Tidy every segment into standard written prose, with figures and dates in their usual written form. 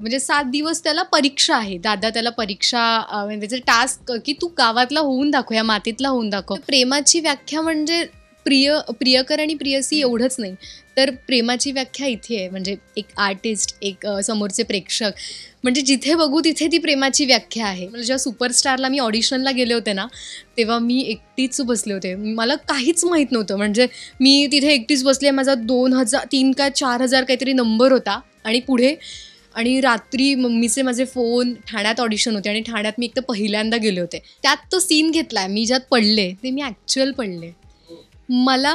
म्हणजे 7 दिवस त्याला परीक्षा आहे. दादा त्याला परीक्षा म्हणजे त्याचं टास्क की तू गावातला होऊन दाखव, या मातीतला होऊन दाखव. प्रेमाची व्याख्या म्हणजे प्रियकर आणि प्रियसी एवढंच नाही, तर प्रेमाची व्याख्या इथे आहे. म्हणजे एक आर्टिस्ट, एक समोरचे प्रेक्षक, म्हणजे जिथे बघू तिथे ती प्रेमाची व्याख्या आहे. म्हणजे जेव्हा सुपरस्टारला मी ऑडिशनला गेले होते ना, तेव्हा मी एकटीच बसले होते. मला काहीच माहीत नव्हतं. म्हणजे मी तिथे एकटीच बसले. माझा 3 का 4,000 काहीतरी नंबर होता आणि पुढे. आणि रात्री मम्मीचे माझे फोन, ठाण्यात ऑडिशन होते आणि ठाण्यात मी एक तर पहिल्यांदा गेले होते. त्यात तो सीन घेतला आहे मी, ज्यात पडले ते मी ॲक्च्युअल पडले. मला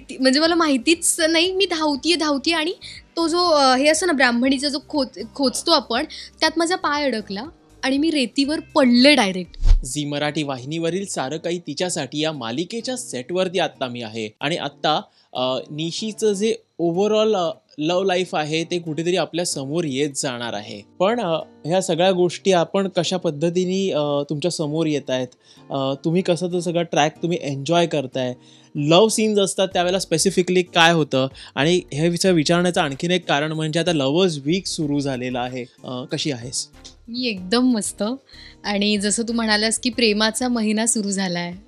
माहितीच नाही. मी धावतीये आणि तो जो हे असं ना ब्राह्मणीचा जो खोचतो आपण, त्यात माझा पाय अडकला आणि मी रेतीवर पडले डायरेक्ट. झी मराठी वाहिनीवरील सारं काही तिच्यासाठी या मालिकेच्या सेटवरती आत्ता मी आहे. आणि आत्ता निशीचं जे ओव्हरऑल लव्ह लाईफ आहे ते कुठेतरी आपल्या समोर येत जाणार आहे. पण ह्या सगळ्या गोष्टी आपण कशा पद्धतीने तुमच्या समोर येत आहेत, तुम्ही कसं तो सगळा ट्रॅक तुम्ही एन्जॉय करताय, लव्ह सीन्स असतात त्यावेळेला स्पेसिफिकली काय होतं, आणि हे विचारण्याचं आणखीन एक कारण म्हणजे आता लव्हर्स वीक सुरू झालेलं आहे. कशी आहेस? मी एकदम मस्त. आणि जसं तू म्हणालास की प्रेमाचा महिना सुरू झाला आहे,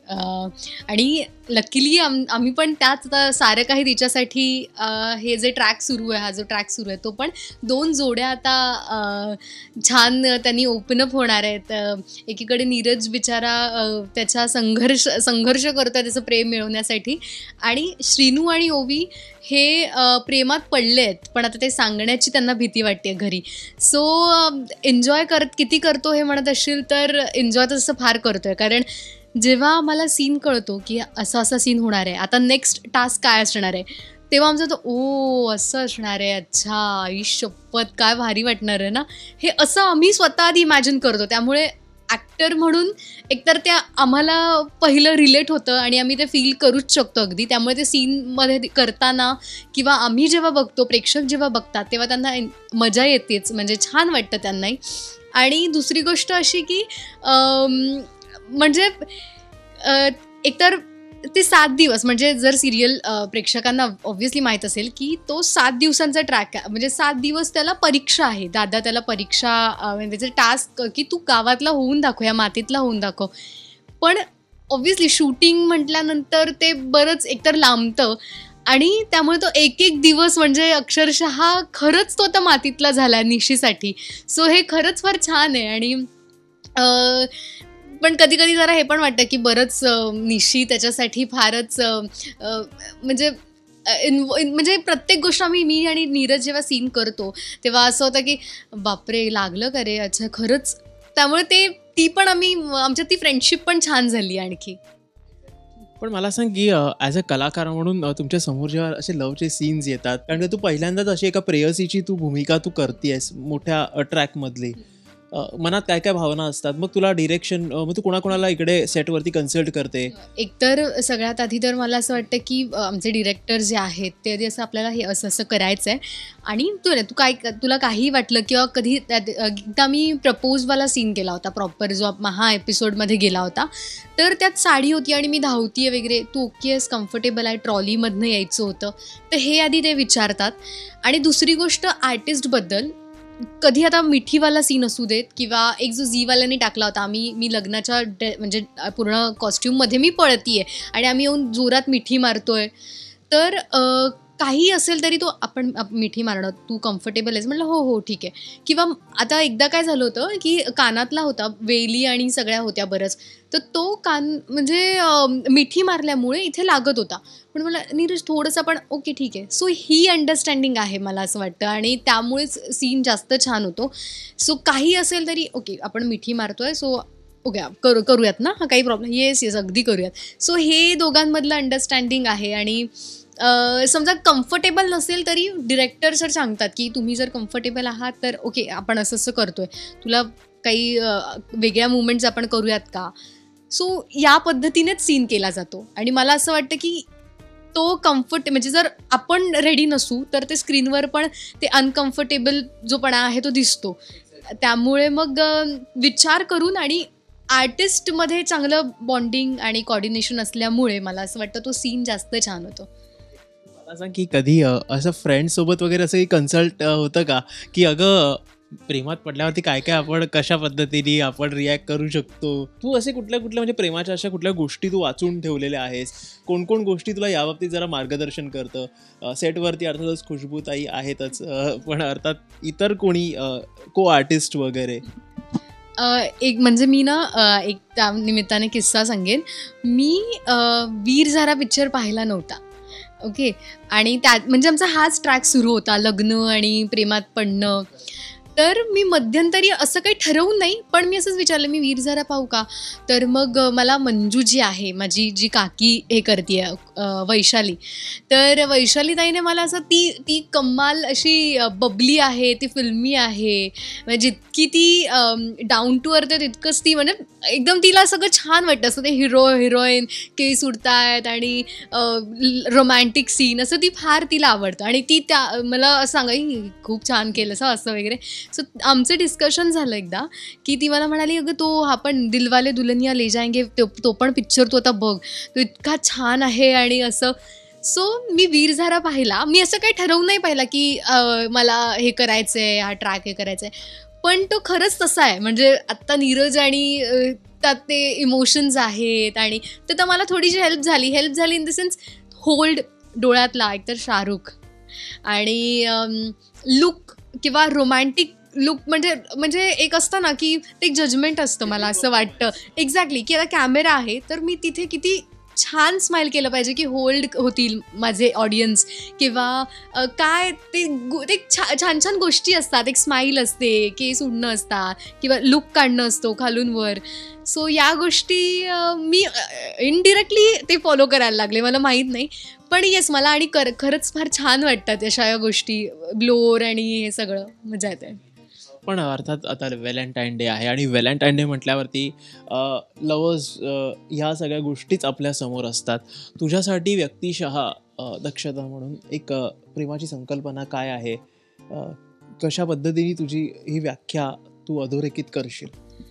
आणि लकीली आम्ही पण त्याच आता सारं काही तिच्यासाठी हे जे ट्रॅक सुरू आहे, हा जो ट्रॅक सुरू आहे तो पण 2 जोड्या आता छान त्यांनी ओपन अप होणार आहेत. एकीकडे नीरज बिचारा त्याचा संघर्ष करतो आहे त्याचं प्रेम मिळवण्यासाठी, आणि श्रीनू आणि ओवी हे प्रेमात पडले आहेत, पण आता ते सांगण्याची त्यांना भीती वाटते घरी. सो एन्जॉय किती करतो हे म्हणत असशील तर एन्जॉय तर तसं फार करतो आहे. कारण जेव्हा मला सीन कळतो की असा सीन होणार आहे, आता नेक्स्ट टास्क काय असणार आहे, तेव्हा आमचं तो असं असणार आहे, अच्छा आई शपथ काय भारी वाटणार आहे ना, हे असं आम्ही स्वतः आधी इमॅजिन करतो. त्यामुळे ॲक्टर म्हणून एकतर त्या आम्हाला पहिलं रिलेट होतं आणि आम्ही ते फील करूच शकतो अगदी. त्यामुळे ते सीनमध्ये करताना किंवा आम्ही जेव्हा बघतो, प्रेक्षक जेव्हा बघतात, तेव्हा त्यांना मजा येतेच, म्हणजे छान वाटतं त्यांनाही. आणि दुसरी गोष्ट अशी की म्हणजे एकतर ते 7 दिवस, म्हणजे जर सिरियल प्रेक्षकांना ऑब्व्हियसली माहीत असेल की तो 7 दिवसांचा ट्रॅक आहे. म्हणजे 7 दिवस त्याला परीक्षा आहे. दादा त्याला परीक्षा म्हणजे त्याचं टास्क की तू गावातला होऊन दाखव, या मातीतला होऊन दाखव. पण ऑब्व्हियसली शूटिंग म्हटल्यानंतर ते बरंच एकतर लांबतं, आणि त्यामुळे तो एक दिवस म्हणजे अक्षरशः खरंच तो आता मातीतला झाला आहे निशीसाठी. सो हे खरंच फार छान आहे. आणि पण कधी जरा हे पण वाटतं की बरंच निशी त्याच्यासाठी फारच म्हणजे प्रत्येक गोष्ट मी आणि नीरज जेव्हा सीन करतो तेव्हा असं होतं की बापरे लागलं का रे, अच्छा खरंच. त्यामुळे ती पण आमच्यात ती फ्रेंडशिप पण छान झाली आणखी. पण मला सांग की ॲज अ कलाकार म्हणून तुमच्या समोर जेव्हा असे लवचे सीन्स येतात, कारण तू पहिल्यांदाच अशी एका प्रेयसीची भूमिका करतेयस मोठ्या ट्रॅकमधली, मनात काय काय भावना असतात? मग तुला डिरेक्शन, मग तू कोणाकोणाला इकडे सेटवरती कन्सल्ट करते? एकतर सगळ्यात आधी तर मला असं वाटतं की आमचे डिरेक्टर जे आहेत ते आधी असं आपल्याला हे असं करायचं आहे. आणि तुला काही वाटलं किंवा कधी एकदा मी प्रपोजवाला सीन केला होता प्रॉपर, जो हा एपिसोडमध्ये गेला होता, तर त्यात साडी होती आणि मी धावतीये वगैरे, तू ओके आहेस, कम्फर्टेबल आहे, ट्रॉलीमधनं यायचं होतं, तर हे आधी ते विचारतात. आणि दुसरी गोष्ट आर्टिस्टबद्दल, कधी आता मिठीवाला सीन असू देत किंवा एक जो झीवाल्याने टाकला होता, मी लग्नाच्या म्हणजे पूर्ण कॉस्ट्यूममध्ये मी पळतीये आणि आम्ही येऊन जोरात मिठी मारतोय, तर काही असेल तरी तो आपण मिठी मारणं, तू कम्फर्टेबल आहेस, म्हटलं हो ठीक आहे. किंवा आता एकदा काय झालं होतं की कानातला होता, वेली आणि सगळ्या होत्या बरंच, तर तो कान म्हणजे मिठी मारल्यामुळे इथे लागत होता. पण मला नीरज थोडंसं पण ओके ठीक आहे. सो ही अंडरस्टँडिंग आहे मला असं वाटतं, आणि त्यामुळेच सीन जास्त छान होतो. सो काही असेल तरी ओके आपण मिठी मारतोय, सो ओके करूयात ना, हा काही प्रॉब्लेम, येस अगदी करूयात. सो हे दोघांमधलं अंडरस्टँडिंग आहे. आणि समजा कम्फर्टेबल नसेल तरी डिरेक्टर सर सांगतात की तुम्ही जर कम्फर्टेबल आहात तर ओके आपण असं करतोय, तुला काही वेगळ्या मुवमेंट्स आपण करूयात का. सो या पद्धतीनेच सीन केला जातो. आणि मला असं वाटतं की तो म्हणजे जर आपण रेडी नसू तर ते स्क्रीनवर पण ते अनकम्फर्टेबल जोपणा आहे तो दिसतो. त्यामुळे मग विचार करून आणि आर्टिस्टमध्ये चांगलं बॉन्डिंग आणि कॉर्डिनेशन असल्यामुळे मला असं वाटतं तो सीन जास्त छान होतो. मला सांग की कधी असं फ्रेंड्ससोबत वगैरे असं कन्सल्ट होतं का की अगं प्रेमात पडल्यावरती काय काय आपण कशा पद्धतीने आपण रिॲक्ट करू शकतो. तू असे कुठल्या कुठल्या म्हणजे प्रेमाच्या अशा कुठल्या गोष्टी तू वाचून ठेवलेल्या आहेस, कोण कोण गोष्टी तुला याबाबतीत जरा मार्गदर्शन करतं? सेटवरती अर्थातच खुशबूताई आहेतच, पण अर्थात इतर कोणी को आर्टिस्ट वगैरे? एक म्हणजे मी ना एक त्या निमित्ताने किस्सा सांगेन. मी वीर झारा पिक्चर पाहिला नव्हता. ओके. आणि त्यात म्हणजे आमचा हाच ट्रॅक सुरू होता, लग्न आणि प्रेमात पडणं. तर मी मध्यंतरी असं काही ठरवून नाही, पण मी असंच विचारलं, मी वीर झारा पाहू का? तर मग मला मंजू जी आहे, माझी जी काकी हे करते वैशाली, तर वैशाली ताईने मला असं ती ती कमाल अशी बबली आहे, ती फिल्मी आहे, म्हणजे जितकी ती डाऊन टू अर्थ आहे तितकंच ती म्हणजे एकदम तिला सगळं छान वाटतं. असं ते हिरोईन केस उडतायत आणि रोमॅन्टिक सीन असं ती फार तिला आवडतं. आणि ती त्या मला असं सांगा खूप छान केलं असं वगैरे. सो आमचं डिस्कशन झालं एकदा की ती मला म्हणाली, अगं तो आपण दिलवाले दुल्हनिया ले जाएंगे तो पण पिक्चर तू आता बघ, तो इतका छान आहे आणि असं. सो मी वीर झारा पाहिला. मी असं काही ठरवून नाही पाहिला की मला हे करायचं आहे, हा ट्रॅक हे करायचं आहे, पण तो खरंच तसा आहे. म्हणजे आत्ता नीरज आणि त्यात ते इमोशन्स आहेत आणि तर मला थोडीशी हेल्प झाली इन द सेन्स होल्ड डोळ्यातला एकतर शाहरुख आणि लुक किंवा रोमॅन्टिक लुक म्हणजे एक असतं ना की ते एक जजमेंट असतं. मला असं वाटतं एक्झॅक्टली की आता कॅमेरा आहे तर मी तिथे किती छान स्माईल केलं पाहिजे की होल्ड होतील माझे ऑडियन्स किंवा काय ते छान छान गोष्टी असतात. एक स्माईल असते, केस उडणं असतात किंवा लुक काढणं असतो खालून वर. सो या गोष्टी मी इनडिरेक्टली ते फॉलो करायला लागले, मला माहीत नाही. पण येस मला आणि खरंच फार छान वाटतात अशा या गोष्टी, ब्लोअर आणि हे सगळं मजा येते. पण अर्थात आता व्हॅलेंटाईन डे आहे आणि व्हॅलेंटाईन डे म्हटल्यावरती लवर्स ह्या सगळ्या गोष्टीच आपल्यासमोर असतात. तुझ्यासाठी व्यक्तिशः दक्षता म्हणून एक प्रेमाची संकल्पना काय आहे? कशा पद्धतीने तुझी ही व्याख्या तू अधोरेखित करशील?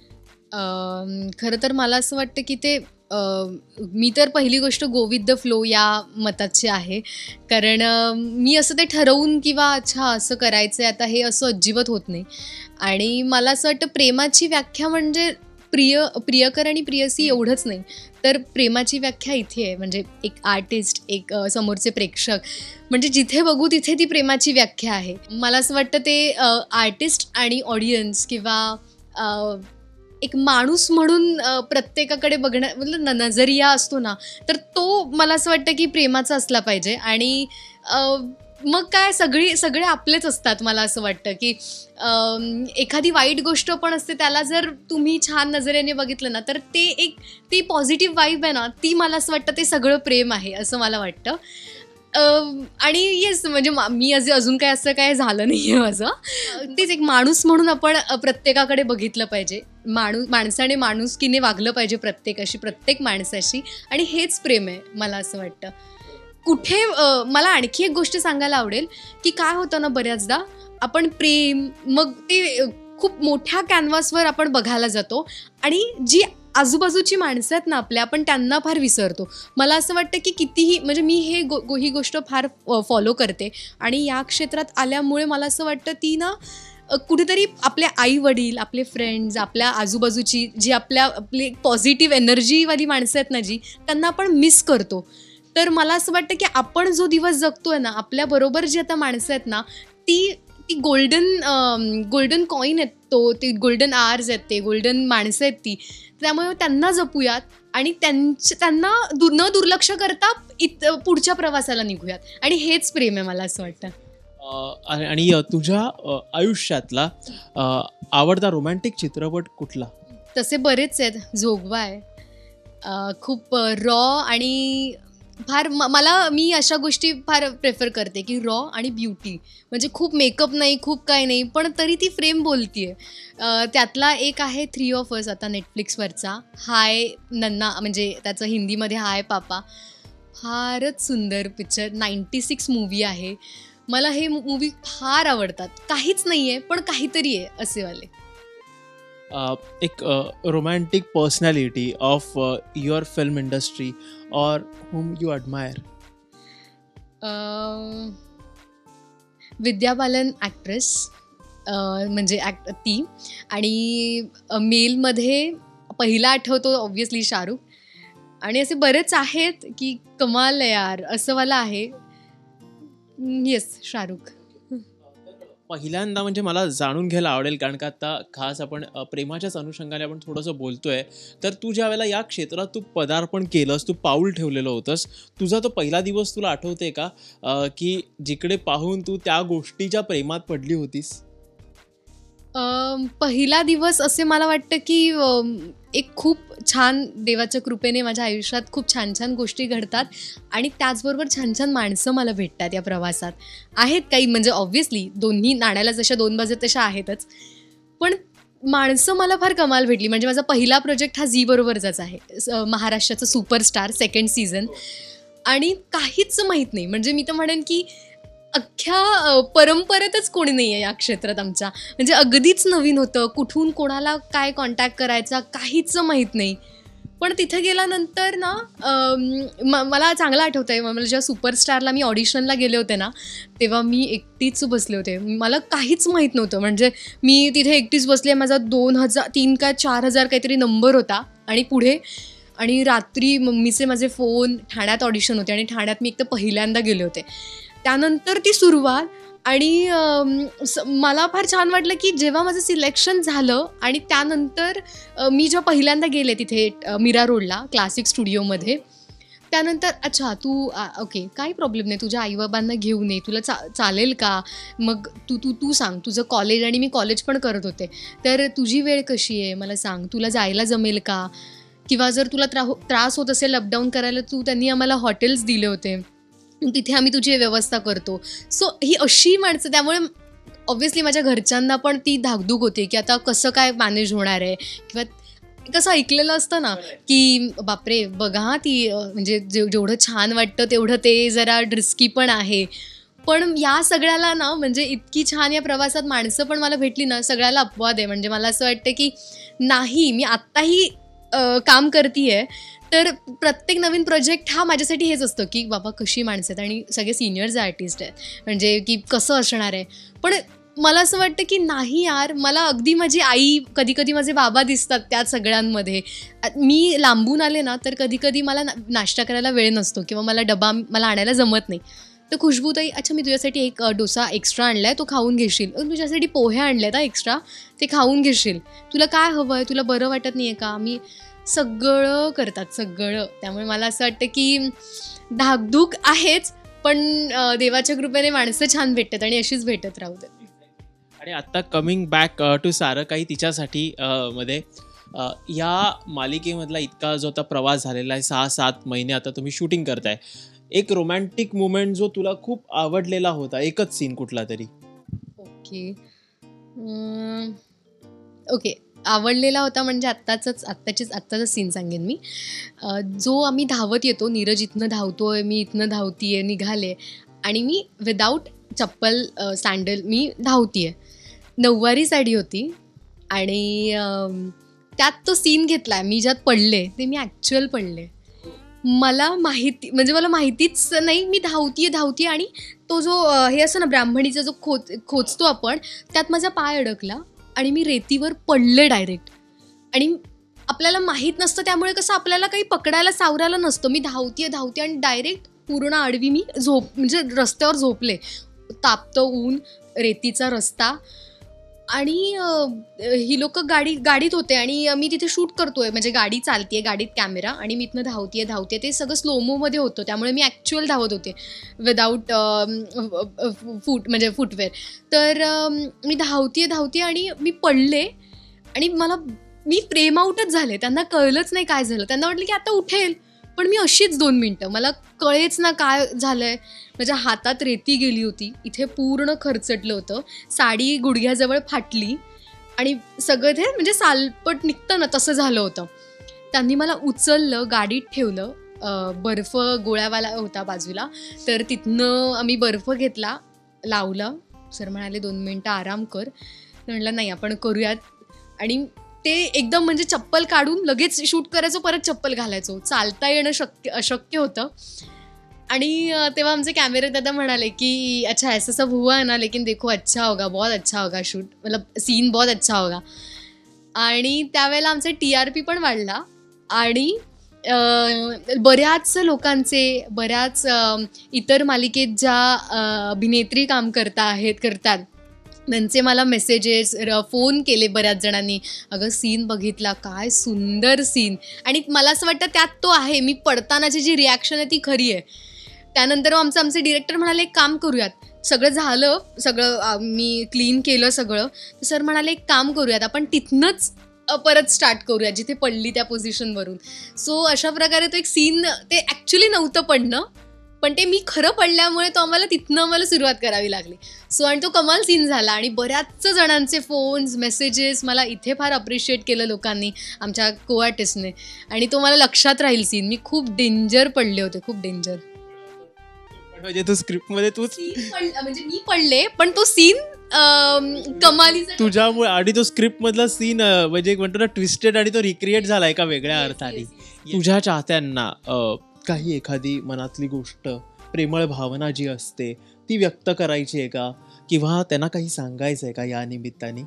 खरं तर मला असं वाटतं की ते मी तर पहिली गोष्ट गो विथ द फ्लो या मताची आहे. कारण मी असं ते ठरवून किंवा अच्छा असं करायचं आहे आता हे असं अजिबात होत नाही. आणि मला असं वाटतं प्रेमाची व्याख्या म्हणजे प्रियकर आणि प्रियसी एवढंच नाही, तर प्रेमाची व्याख्या इथे आहे. म्हणजे एक आर्टिस्ट, एक समोरचे प्रेक्षक, म्हणजे जिथे बघू तिथे ती प्रेमाची व्याख्या आहे. मला असं वाटतं ते आर्टिस्ट आणि ऑडियन्स किंवा एक माणूस म्हणून प्रत्येकाकडे बघण्या मतलब नजरिया असतो ना, तर तो मला असं वाटतं की प्रेमाचा असला पाहिजे. आणि मग काय सगळे आपलेच असतात. मला असं वाटतं की एखादी वाईट गोष्ट पण असते, त्याला जर तुम्ही छान नजरेने बघितलं ना, तर ती पॉझिटिव्ह वाईब आहे ना, ती मला असं वाटतं ते सगळं प्रेम आहे असं मला वाटतं. आणि येस म्हणजे मी अजून काय असं काय झालं नाही आहे माझं. तेच एक माणूस म्हणून आपण प्रत्येकाकडे बघितलं पाहिजे. माणसाने माणुसकीने वागलं पाहिजे प्रत्येक माणसाशी, आणि हेच प्रेम आहे मला असं वाटतं. कुठे मला आणखी एक गोष्ट सांगायला आवडेल की काय होतं ना, बऱ्याचदा आपण प्रेम मग ते खूप मोठ्या कॅनव्हासवर आपण बघायला जातो आणि जी आजूबाजूची माणसं आहेत ना आपल्या, आपण त्यांना फार विसरतो. मला असं वाटतं की कितीही म्हणजे मी ही गोष्ट फार फॉलो करते आणि या क्षेत्रात आल्यामुळे मला असं वाटतं ती ना कुठेतरी आपले आई वडील, आपले फ्रेंड्स, आपल्या आजूबाजूची जी आपली पॉझिटिव्ह एनर्जीवाली माणसं आहेत ना, जी त्यांना आपण मिस करतो. तर मला असं वाटतं की आपण जो दिवस जगतोय ना, आपल्याबरोबर जी आता माणसं आहेत ना, ती गोल्डन कॉईन आहेत, ते गोल्डन आवर्स आहेत, ते गोल्डन माणसं आहेत ती. त्यामुळे त्यांना जपूयात आणि त्यांना न दुर्लक्ष करता पुढच्या प्रवासाला निघूयात, आणि हेच प्रेम आहे मला असं वाटतं. आणि तुझ्या आयुष्यातला आवडता रोमॅन्टिक चित्रपट कुठला? तसे बरेच आहेत. जोगवा आहे, खूप रॉ आणि फार मी अशा गोष्टी फार प्रेफर करते की रॉ आणि ब्युटी, म्हणजे खूप मेकअप नाही, खूप काही नाही, पण तरी ती फ्रेम बोलतीये. त्यातला एक आहे 3 of Us, आता नेटफ्लिक्सवरचा. हाय नन्ना, म्हणजे त्याचं हिंदीमध्ये हाय पापा. फारच सुंदर पिक्चर, 96 मूवी आहे. मला हे मूवी फार आवडतात. काहीच नाही आहे पण काहीतरी आहे असेवाले. एक romantic personality of your film industry और whom you admire? Vidya Balan actress, म्हणजे ती. आणि मेलमध्ये पहिला आठवतो ऑब्व्हियसली शाहरुख. आणि असे बरेच आहेत की कमाल आहे यार, असं मला आहे. येस, शाहरुख. पहिल्यांदा म्हणजे मला जाणून घ्यायला आवडेल, कारण का आता खास आपण प्रेमाच्याच अनुषंगाने आपण थोडंसं बोलतोय. तर तू ज्या वेळेला या क्षेत्रात तू पदार्पण केलंस, तू पाऊल ठेवलेलं होतंस, तुझा तो पहिला दिवस तुला आठवते का, की जिकडे पाहून तू त्या गोष्टीच्या प्रेमात पडली होतीस? पहिला दिवस असे मला वाटतं की एक खूप छान देवाच्या कृपेने माझ्या आयुष्यात खूप छान छान गोष्टी घडतात आणि त्याचबरोबर छान छान माणसं मला भेटतात या प्रवासात. आहेत काही, म्हणजे ऑब्व्हियसली दोन्ही नाण्याला जशा दोन बाजू तशा आहेतच, पण माणसं मला फार कमाल भेटली. म्हणजे माझा पहिला प्रोजेक्ट हा झी बरोबरचाच आहे, महाराष्ट्राचं सुपरस्टार सेकंड सीझन. आणि काहीच माहीत नाही, म्हणजे मी तर म्हणेन की अख्ख्या परंपरेतच कोणी नाही आहे या क्षेत्रात आमच्या. म्हणजे अगदीच नवीन होतं, कुठून कोणाला काय कॉन्टॅक्ट करायचा काहीच माहीत नाही. पण तिथे गेल्यानंतर ना मला चांगलं आठवतं आहे, मला जेव्हा सुपरस्टारला मी ऑडिशनला गेले होते ना, तेव्हा मी एकटीच बसले होते. मला काहीच माहीत नव्हतं, म्हणजे मी तिथे एकटीच बसले. माझा 3 का 4,000 काहीतरी नंबर होता आणि पुढे. आणि रात्री मम्मीचे माझे फोन, ठाण्यात ऑडिशन होते आणि ठाण्यात मी एक तर पहिल्यांदा गेले होते. त्यानंतर ती सुरुवात. आणि मला फार छान वाटलं की जेव्हा माझं सिलेक्शन झालं आणि त्यानंतर मी जेव्हा पहिल्यांदा गेले तिथे मीरा रोडला क्लासिक स्टुडिओमध्ये, त्यानंतर अच्छा तू ओके, काही प्रॉब्लेम नाही, तुझ्या आईबाबांना घेऊन ये, तुला चालेल का, मग तू तू तू सांग, तुझं कॉलेज, आणि मी कॉलेज पण करत होते, तर तुझी वेळ कशी आहे मला सांग, तुला जायला जमेल का, किंवा जर तुला त्रास होत असेल अपडाऊन करायला, त्यांनी आम्हाला हॉटेल्स दिले होते, तिथे आम्ही तुझी व्यवस्था करतो. सो ही अशी माणसं, त्यामुळे ऑब्व्हियसली माझ्या घरच्यांना पण ती धाकधूक होती की आता कसं काय मॅनेज होणार आहे, किंवा कसं ऐकलेलं असतं ना की बापरे बघा ती म्हणजे जेवढं छान वाटतं तेवढं ते जरा रिस्की पण आहे. पण या सगळ्याला ना, म्हणजे इतकी छान या प्रवासात माणसं पण मला भेटली ना, सगळ्याला अपवाद आहे. म्हणजे मला असं वाटतं की नाही, मी आत्ताही काम करते, तर प्रत्येक नवीन प्रोजेक्ट हा माझ्यासाठी हेच असतं की बाबा कशी माणसं आहेत, आणि सगळे सिनियर्स आर्टिस्ट आहेत, म्हणजे की कसं असणार आहे. पण मला असं वाटतं की नाही यार, मला अगदी माझी आई, कधी कधी माझे बाबा दिसतात त्या सगळ्यांमध्ये. मी लांबून आले ना, तर कधी कधी मला नाश्ता करायला वेळ नसतो किंवा मला डबा मला आणायला जमत नाही, तर खुशबूताई, अच्छा मी तुझ्यासाठी एक डोसा एक्स्ट्रा आणला आहे, तो खाऊन घेशील, तुझ्यासाठी पोहे आणले आहेत एक्स्ट्रा, ते खाऊन घेशील, तुला काय हवं आहे, तुला बरं वाटत नाही आहे का, मी सगळं करतात सगळं. त्यामुळे मला असं वाटतं की धाकधूक आहेच, पण देवाच्या कृपेने माणसं छान भेटतात आणि अशीच भेटत राहू देत. आणि आत्ता कमिंग बॅक टू सारं काही तिच्यासाठी मध्ये या मालिकेमधला इतका जो आता प्रवास झालेला आहे, 6-7 महिने आता तुम्ही शूटिंग करताय, एक रोमॅन्टिक मुमेंट जो तुला खूप आवडलेला होता, एकच सीन कुठला तरी? ओके ओके, आवडलेला होता म्हणजे आत्ताचा सीन सांगेन मी. जो आम्ही धावत येतो, नीरज इथनं धावतोय, मी इथनं धावतीये, निघाले, आणि मी विदाऊट चप्पल सँडल मी धावतीये. नऊवारी साडी होती आणि त्यात तो सीन घेतला, मी ज्यात पडले ते मी ॲक्च्युअल पडले. मला माहितीच नाही, मी धावतीये आणि तो जो हे असं ना ब्राह्मणीचा जो खोचतो आपण, त्यात माझा पाय अडकला आणि मी रेतीवर पडले डायरेक्ट. आणि आपल्याला माहीत नसतं, त्यामुळे कसं आपल्याला काही पकडायला सावरायला नसतं. मी धावतीये आणि डायरेक्ट पूर्ण आडवी मी म्हणजे रस्त्यावर झोपले. तापतं ऊन, रेतीचा रस्ता, आणि ही लोक गाडीत होते आणि मी तिथे शूट करतोय, म्हणजे गाडी चालतीये, गाडीत कॅमेरा, आणि मी इथनं धावतीये. ते सगळं स्लोमोमध्ये होतं, त्यामुळे मी ॲक्च्युअल धावत होते विदाऊट फुटवेअर. तर मी धावतीये आणि मी पडले आणि मी फ्रेम आउटच झाले. त्यांना कळलंच नाही काय झालं, त्यांना वाटलं की आता उठेल, पण मी अशीच 2 मिनटं, मला कळेच ना काय झालंय. माझ्या हातात रेती गेली होती, इथे पूर्ण खरचटलं होतं, साडी गुडघ्याजवळ फाटली आणि सगळं ते म्हणजे सालपट निघतं ना तसं झालं होतं. त्यांनी मला उचललं, गाडीत ठेवलं, बर्फ गोळ्यावाला होता बाजूला, तर तिथनं आम्ही बर्फ घेतला, लावला. सर म्हणाले 2 मिनटं आराम कर. म्हणलं नाही, आपण करूयात. आणि ते एकदम म्हणजे चप्पल काढून लगेच शूट करायचो, परत चप्पल घालायचो, चालता येणं अशक्य होतं. आणि तेव्हा आमचे कॅमेरे दादा म्हणाले की अच्छा ऐसा सब हुआ है ना लेकिन देखो अच्छा होगा बहुत अच्छा होगा शूट मतलब सीन बहुत अच्छा होगा. आणि त्यावेळेला आमचा TRP पण वाढला आणि बऱ्याच लोकांचे बऱ्याच इतर मालिकेत ज्या अभिनेत्री काम करतात त्यांचे मला मेसेजेस फोन केले बऱ्याच जणांनी, अगं सीन बघितला काय सुंदर सीन. आणि मला असं वाटतं त्यात तो आहे, मी पडतानाची जी रिॲक्शन आहे ती खरी आहे. त्यानंतर आमचे डिरेक्टर म्हणाले एक काम करूयात, सगळं झालं, मी क्लीन केलं सगळं, तर सर म्हणाले एक काम करूयात आपण तिथनंच परत स्टार्ट करूया जिथे पडली त्या पोझिशनवरून. सो अशा प्रकारे तो एक सीन ते ॲक्च्युली नव्हतं पडणं, पण ते मी खरं पडल्यामुळे तो आम्हाला सुरुवात करावी लागली. सो आणि तो कमाल सीन झाला आणि बऱ्याच जणांचे फोन्स मेसेजेस मला इथे फार अप्रिशिएट केलं लोकांनी, आमच्या को आर्टिस्टने. आणि तो मला लक्षात राहील सीन. मी खूप डेंजर पडले होते, खूप डेंजर. म्हणजे तू स्क्रिप्टमध्ये म्हणजे मी पडले पण तो सीन कमालीचा तुझ्यामुळे. आणि तो स्क्रिप्ट मधला सीन म्हणजे म्हणतो ना ट्विस्टेड आणि तो रिक्रिएट झाला एका वेगळ्या अर्थाने. तुझ्या चाहत्यांना काही एखादी मनातली गोष्ट, प्रेमळ भावना जी असते ती व्यक्त करायची आहे का, किंवा त्यांना काही सांगायचं आहे का या निमित्ताने?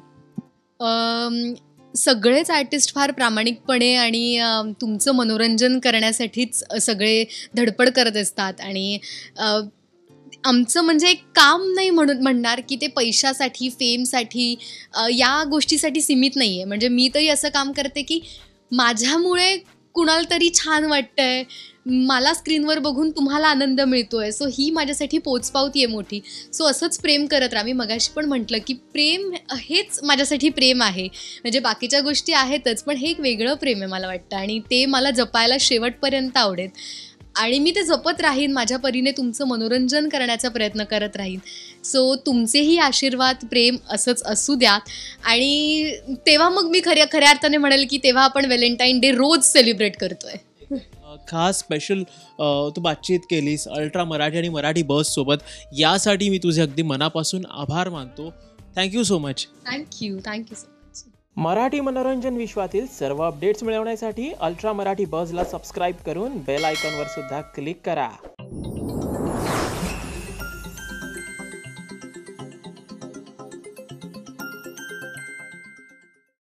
सगळेच आर्टिस्ट फार प्रामाणिकपणे आणि तुमचं मनोरंजन करण्यासाठीच सगळे धडपड करत असतात. आणि आमचं म्हणजे एक काम नाही म्हणणार की ते पैशासाठी, फेमसाठी, या गोष्टीसाठी सीमित नाही आहे. म्हणजे मी तरी असं काम करते की माझ्यामुळे कुणाला तरी छान वाटतंय, मला स्क्रीनवर बघून तुम्हाला आनंद मिळतोय, सो ही माझ्यासाठी पोचपावती आहे मोठी. सो असंच प्रेम करत राहा. मी मगाशी पण म्हटलं की प्रेम हेच माझ्यासाठी प्रेम आहे. म्हणजे बाकीच्या गोष्टी आहेतच, पण हे एक वेगळं प्रेम आहे मला वाटतं आणि ते मला जपायला शेवटपर्यंत आवडेल. आणि मी ते जपत राहीन, माझ्या परीने तुमचं मनोरंजन करण्याचा प्रयत्न करत राहीन. सो तुमचेही आशीर्वाद, प्रेम असंच असू द्या. आणि तेव्हा मग मी खऱ्या अर्थाने म्हणेल की तेव्हा आपण व्हॅलेंटाईन डे रोज सेलिब्रेट करतोय. खास स्पेशल तू बातचीत केलीस अल्ट्रा मराठी आणि मराठी बस सोबत, यासाठी मी तुझे अगदी मनापासून आभार मानतो. Thank you so much. Thank you so much. Marathi मनोरंजन विश्वातील सर्व अपडेट्स मिळवण्यासाठी अल्ट्रा मराठी बजला सबस्क्राईब करून बेल आयकॉनवर सुद्धा क्लिक करा.